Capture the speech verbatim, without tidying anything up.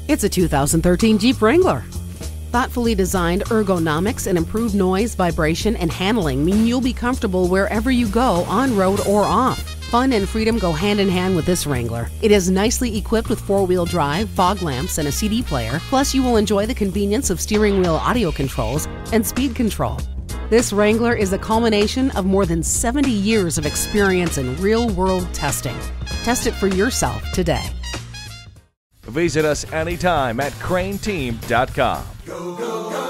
It's a two thousand thirteen Jeep Wrangler. Thoughtfully designed ergonomics and improved noise, vibration, and handling mean you'll be comfortable wherever you go, on-road or off. Fun and freedom go hand in hand with this Wrangler. It is nicely equipped with four-wheel drive, fog lamps, and a C D player. Plus, you will enjoy the convenience of steering wheel audio controls and speed control. This Wrangler is a culmination of more than seventy years of experience in real-world testing. Test it for yourself today. Visit us anytime at crain team dot com. Go, go, go.